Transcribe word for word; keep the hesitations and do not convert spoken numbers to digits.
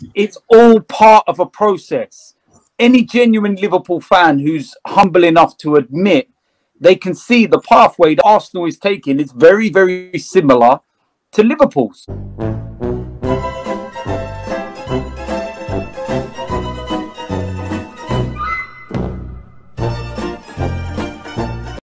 It's all part of a process. Any genuine Liverpool fan who's humble enough to admit they can see the pathway that Arsenal is taking is very, very similar to Liverpool's.